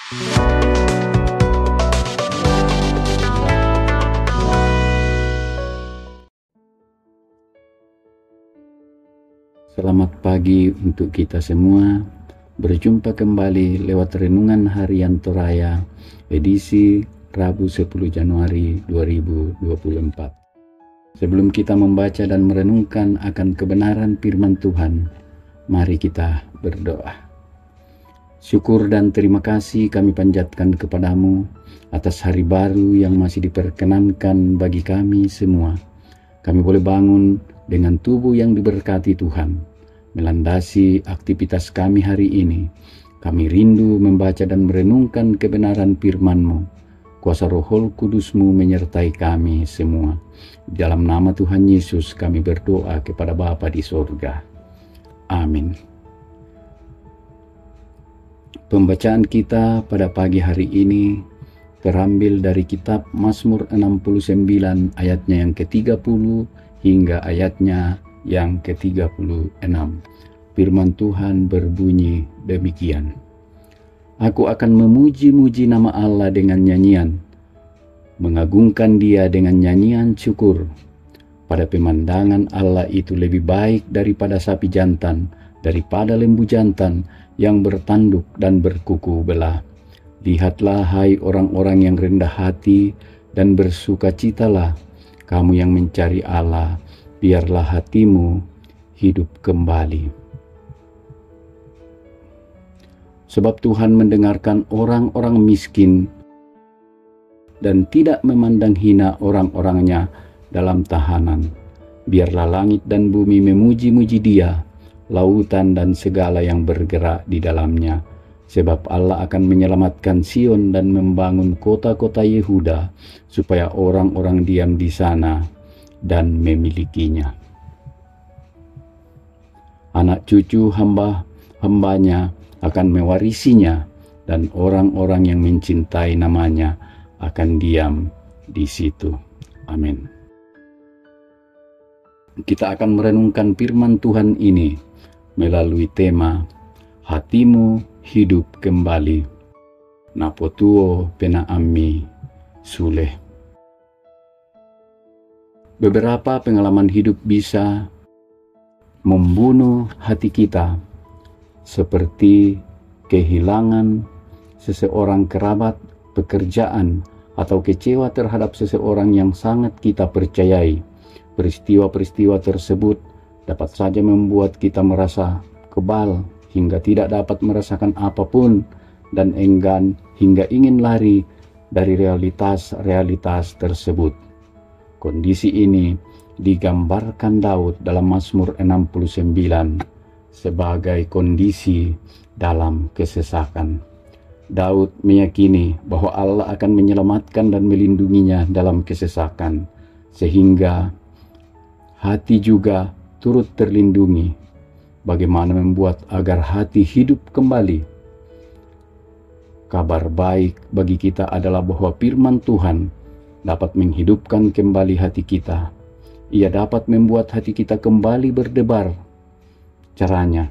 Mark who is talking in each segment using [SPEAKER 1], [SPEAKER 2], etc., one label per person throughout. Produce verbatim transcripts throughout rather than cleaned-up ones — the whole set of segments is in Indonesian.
[SPEAKER 1] Selamat pagi untuk kita semua. Berjumpa kembali lewat Renungan Harian Toraya edisi Rabu sepuluh Januari dua ribu dua puluh empat. Sebelum kita membaca dan merenungkan akan kebenaran firman Tuhan, mari kita berdoa. Syukur dan terima kasih kami panjatkan kepadamu atas hari baru yang masih diperkenankan bagi kami semua. Kami boleh bangun dengan tubuh yang diberkati Tuhan. Melandasi aktivitas kami hari ini, kami rindu membaca dan merenungkan kebenaran firman-Mu. Kuasa Roh Kudus-Mu menyertai kami semua. Dalam nama Tuhan Yesus kami berdoa kepada Bapa di sorga. Amin. Pembacaan kita pada pagi hari ini terambil dari kitab Mazmur enam puluh sembilan ayatnya yang ke tiga puluh hingga ayatnya yang ke tiga puluh enam. Firman Tuhan berbunyi demikian. Aku akan memuji-muji nama Allah dengan nyanyian, mengagungkan Dia dengan nyanyian syukur. Pada pemandangan Allah itu lebih baik daripada sapi jantan, daripada lembu jantan yang bertanduk dan berkuku belah. Lihatlah hai orang-orang yang rendah hati dan bersukacitalah, kamu yang mencari Allah, biarlah hatimu hidup kembali. Sebab Tuhan mendengarkan orang-orang miskin dan tidak memandang hina orang-orangnya dalam tahanan. Biarlah langit dan bumi memuji-muji Dia, lautan dan segala yang bergerak di dalamnya. Sebab Allah akan menyelamatkan Sion dan membangun kota-kota Yehuda, supaya orang-orang diam di sana dan memilikinya. Anak cucu hamba-hambanya akan mewarisinya, dan orang-orang yang mencintai namanya akan diam di situ. Amin. Kita akan merenungkan firman Tuhan ini melalui tema Hatimu Hidup Kembali. Napotuo pena ammi suleh. Beberapa pengalaman hidup bisa membunuh hati kita, seperti kehilangan seseorang kerabat, pekerjaan, atau kecewa terhadap seseorang yang sangat kita percayai. Peristiwa-peristiwa tersebut dapat saja membuat kita merasa kebal hingga tidak dapat merasakan apapun dan enggan hingga ingin lari dari realitas-realitas tersebut. Kondisi ini digambarkan Daud dalam Mazmur enam puluh sembilan sebagai kondisi dalam kesesakan. Daud meyakini bahwa Allah akan menyelamatkan dan melindunginya dalam kesesakan, sehingga hati juga turut terlindungi. Bagaimana membuat agar hati hidup kembali? Kabar baik bagi kita adalah bahwa firman Tuhan dapat menghidupkan kembali hati kita. Ia dapat membuat hati kita kembali berdebar. Caranya,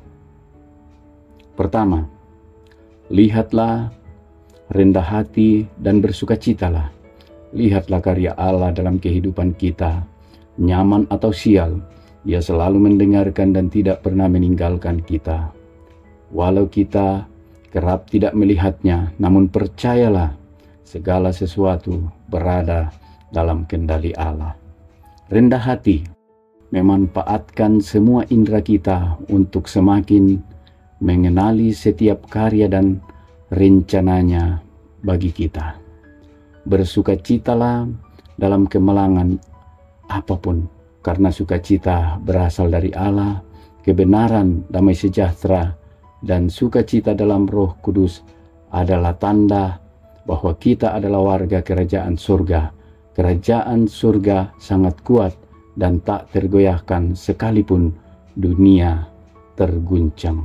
[SPEAKER 1] pertama, lihatlah, rendah hati dan bersukacitalah. Lihatlah karya Allah dalam kehidupan kita, nyaman atau sial, Dia selalu mendengarkan dan tidak pernah meninggalkan kita. Walau kita kerap tidak melihatnya, namun percayalah, segala sesuatu berada dalam kendali Allah. Rendah hati memanfaatkan semua indera kita untuk semakin mengenali setiap karya dan rencananya bagi kita. Bersukacitalah dalam kemalangan apapun, karena sukacita berasal dari Allah, kebenaran, damai sejahtera, dan sukacita dalam Roh Kudus adalah tanda bahwa kita adalah warga kerajaan surga. Kerajaan surga sangat kuat dan tak tergoyahkan sekalipun dunia terguncang.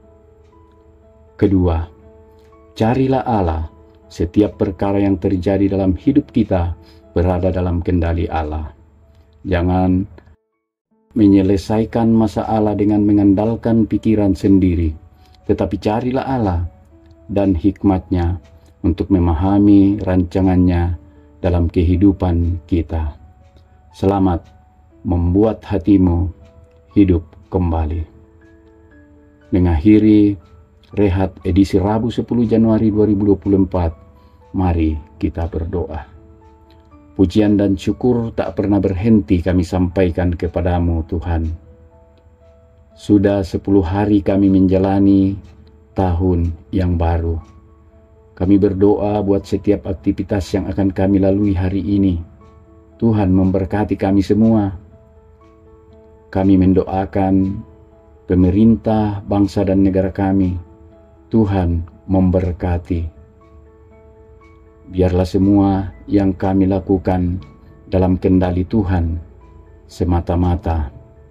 [SPEAKER 1] Kedua, carilah Allah. Setiap perkara yang terjadi dalam hidup kita berada dalam kendali Allah. Jangan menyelesaikan masalah dengan mengandalkan pikiran sendiri, tetapi carilah Allah dan hikmat-Nya untuk memahami rancangannya dalam kehidupan kita. Selamat membuat hatimu hidup kembali. Mengakhiri Rehat edisi Rabu sepuluh Januari dua ribu dua puluh empat, mari kita berdoa. Pujian dan syukur tak pernah berhenti kami sampaikan kepadamu Tuhan. Sudah sepuluh hari kami menjalani tahun yang baru. Kami berdoa buat setiap aktivitas yang akan kami lalui hari ini. Tuhan memberkati kami semua. Kami mendoakan pemerintah, bangsa dan negara kami. Tuhan memberkati. Biarlah semua yang kami lakukan dalam kendali Tuhan semata-mata.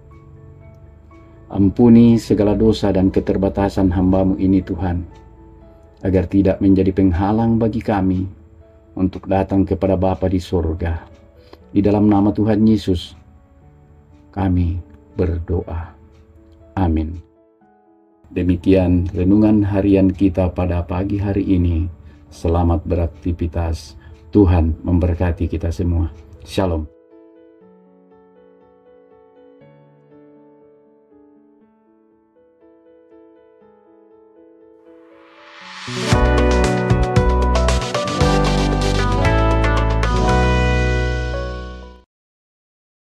[SPEAKER 1] Ampuni segala dosa dan keterbatasan hamba-Mu ini Tuhan, agar tidak menjadi penghalang bagi kami untuk datang kepada Bapa di surga. Di dalam nama Tuhan Yesus, kami berdoa. Amin. Demikian renungan harian kita pada pagi hari ini. Selamat beraktivitas. Tuhan memberkati kita semua. Shalom.
[SPEAKER 2] Thank you.